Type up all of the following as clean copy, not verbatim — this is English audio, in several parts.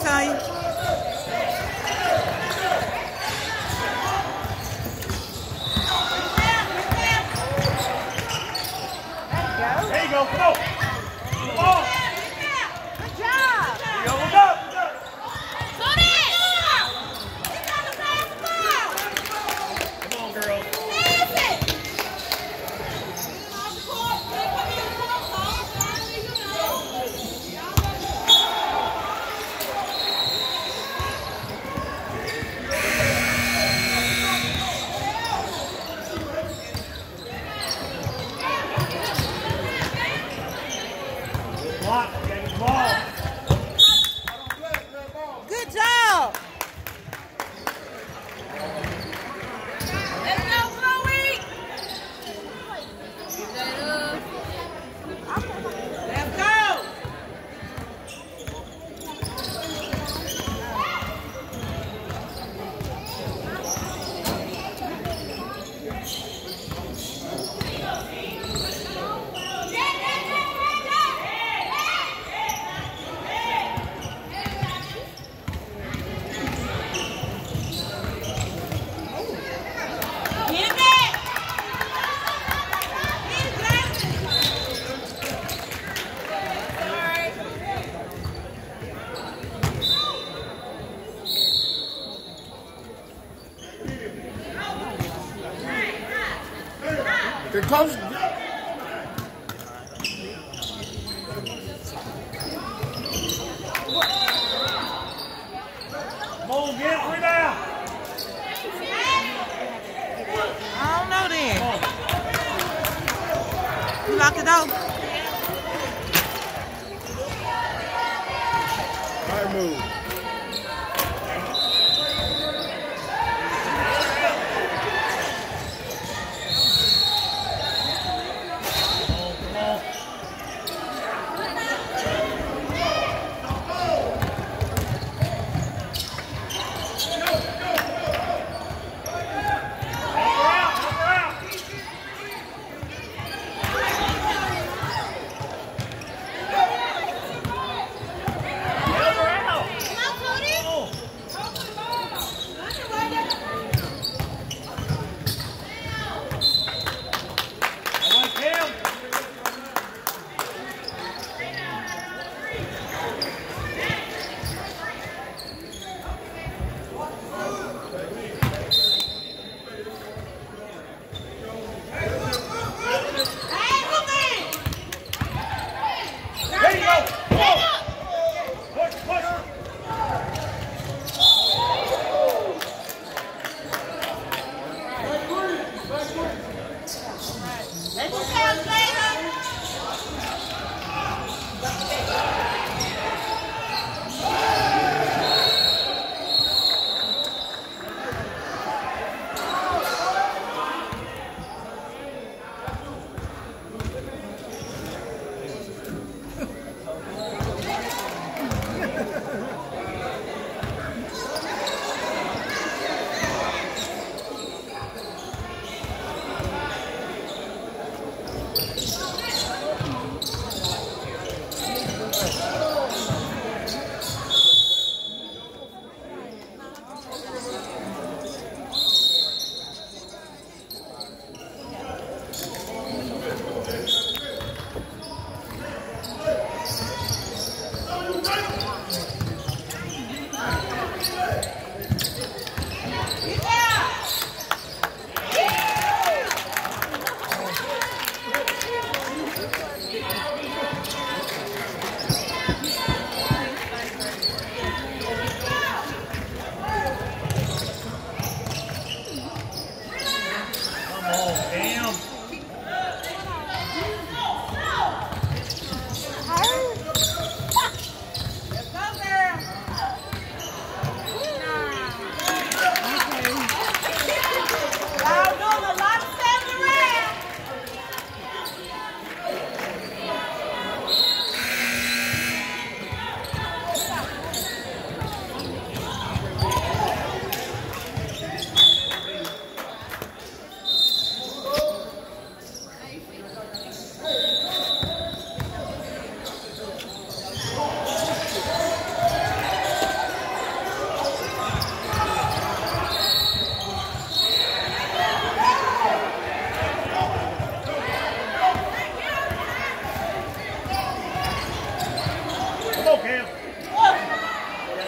Tanya. There you go. Come on. Come on. Good job. Yo, look up. Come on, girls. Block, get the ball. Good job. Let's go, Chloe. Let's go. Here comes. Come on, get it. Rebound. I don't know then. You lock the door. High move.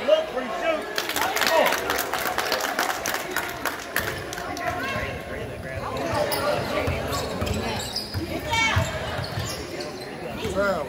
Look, free shoot. Oh. Foul.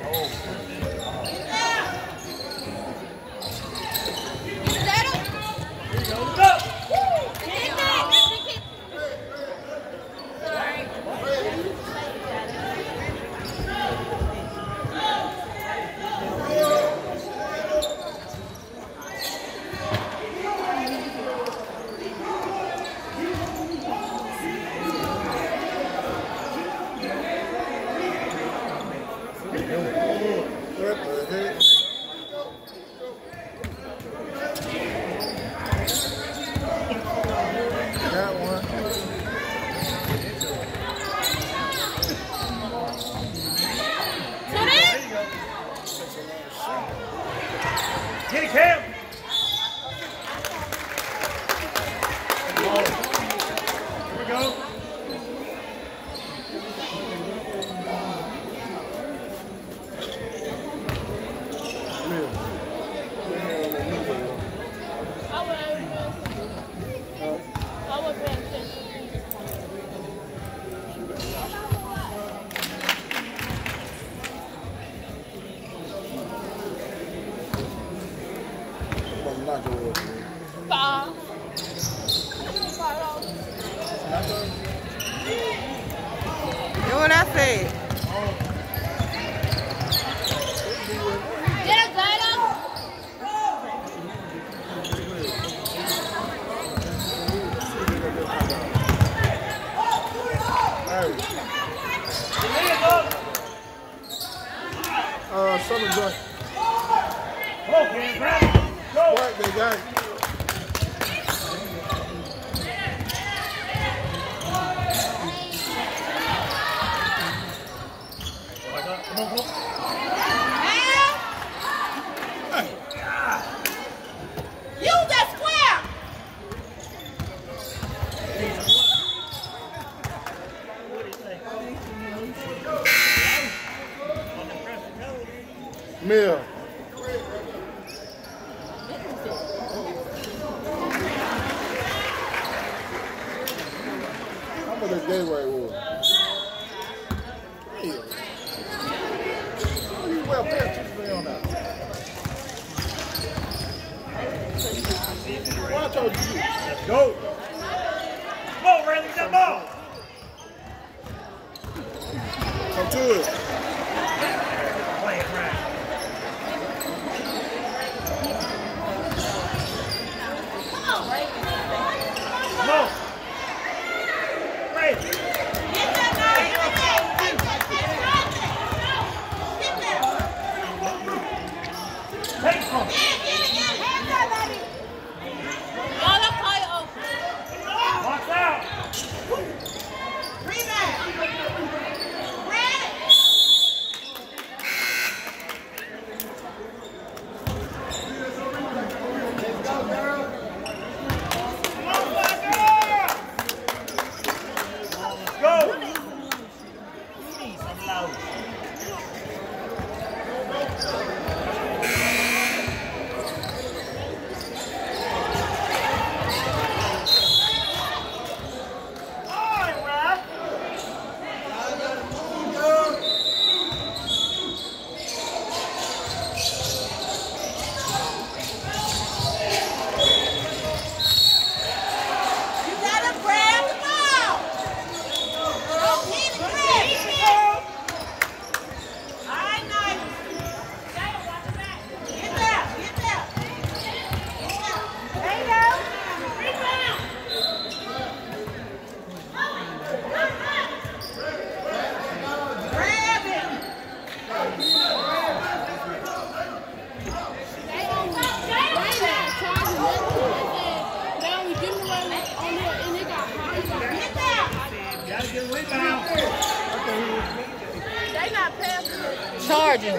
Get it, Cam. Here we go. You know what I said? Get it, Zayda. Southern joint. Okay, Brad. Go. Right, they got it. Come on, come on. Use that square. Mill. How much that gateway was? Well, pay attention to me on that. Watch out, you. Let's go. Come on, Randy, get that ball. Come to it. Play it, Brad. Come on. Ray. Get that now. Take from it. Watch out. Charging.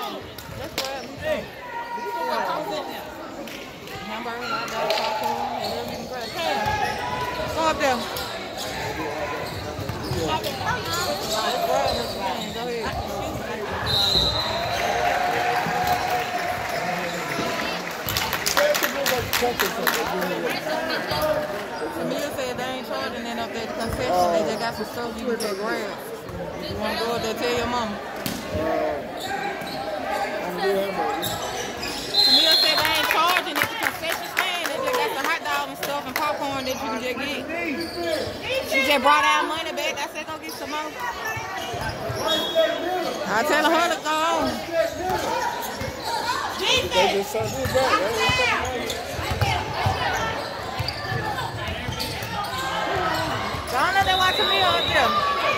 Remember, I got to talk to him. up there. Go ahead. Samia said they ain't charging that up there at the concession. They just got some stuff you can just grab. You want to go up there, tell your mama. Samia said they ain't charging at the concession stand. They just got some hot dogs and stuff and popcorn that you can just get. She just brought our money back. I said go get some more. I tell her to go on. They just sent me back. Don't let them watch me up there.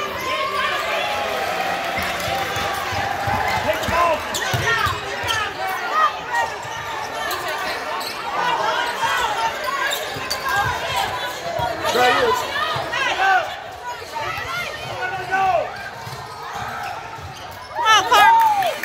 There he is. Come on, Carl.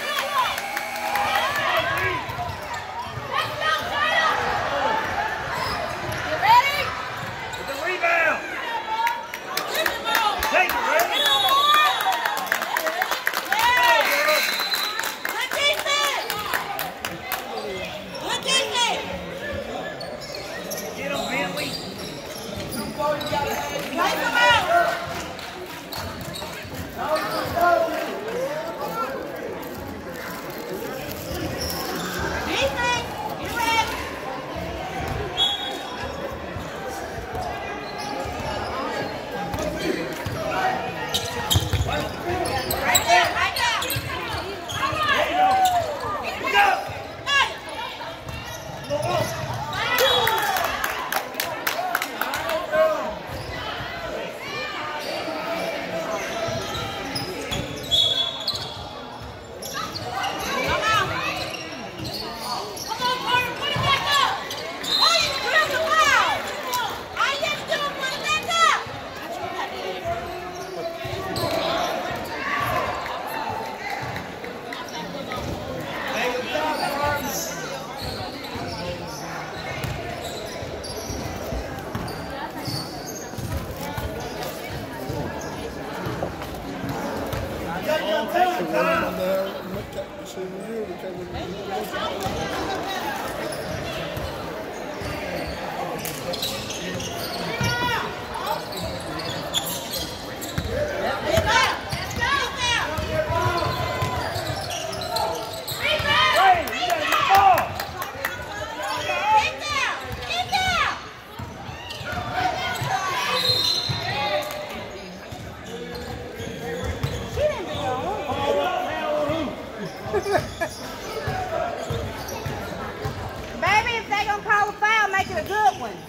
Baby, if they gonna call a foul, make it a good one.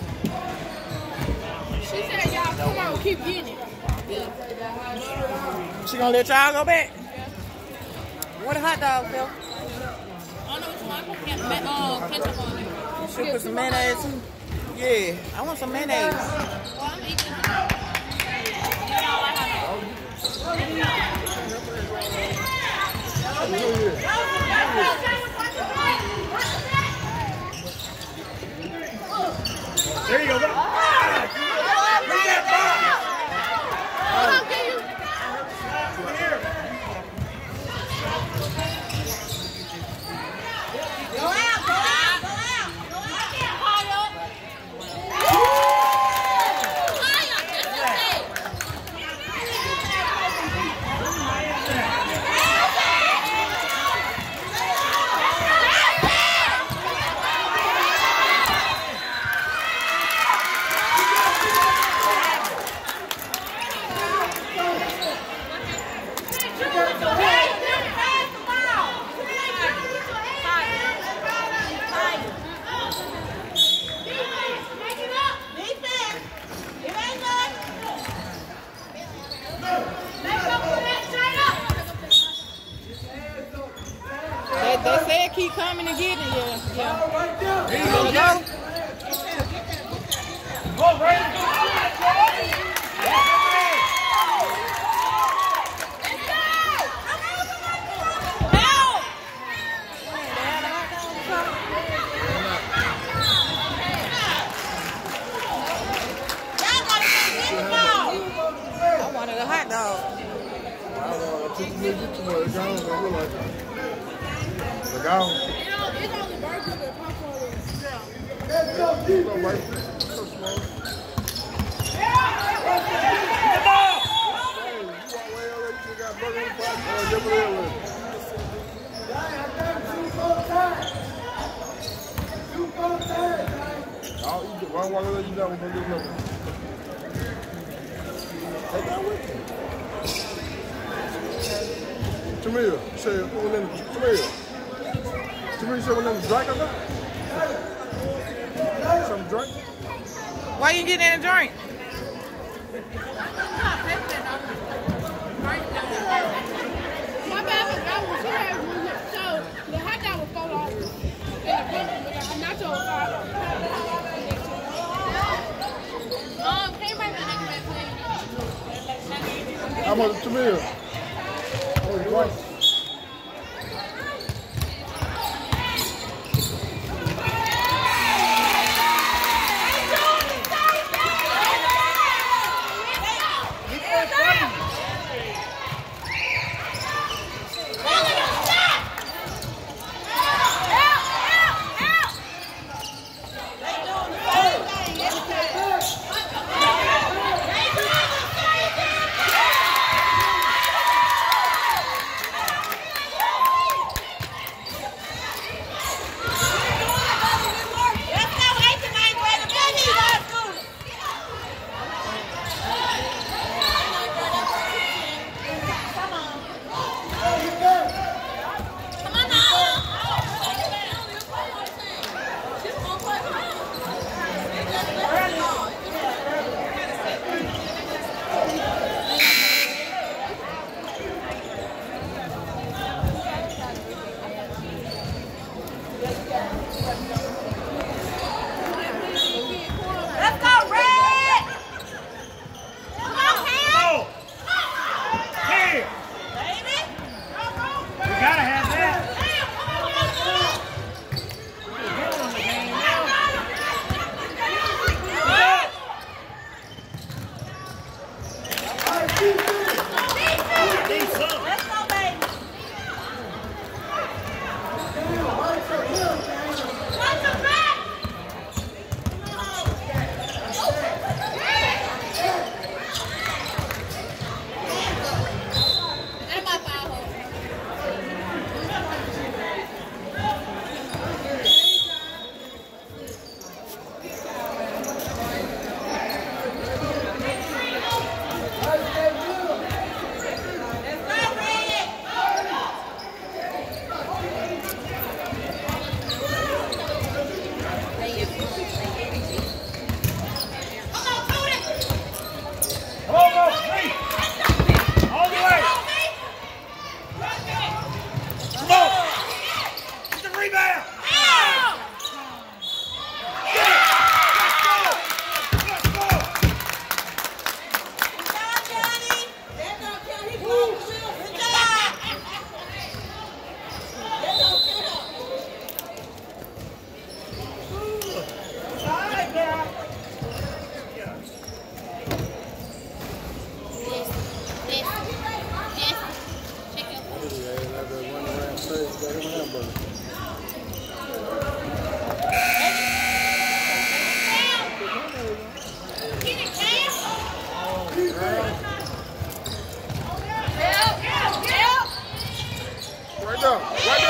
She said, y'all, come on, keep getting it. She gonna let y'all go back? What a hot dog, Phil? I don't know which one. Ketchup on there. You should put some mayonnaise too. Yeah, I want some mayonnaise. Well, I'm eating. You know, I have There you go. Bring that ball. Here. Go out, go out, go out, go out. They said keep coming and getting it. Yeah. You wanna go? Go, Ray. Y'all gotta look like? The guy? It's only burgers and popcorn. Let's go, baby. So small. I'll eat it. Why don't you that one? Go get another one. Take that with you. Tamir, you say one in the Tamir. Tamir, you say one in the drink or not? Some drink? Why you getting in a drink? My bad, I was here. So the hot dog was $4. And the nacho was $5. Can you bring the next man, please? How much Tamir? Oh, twice. Right now.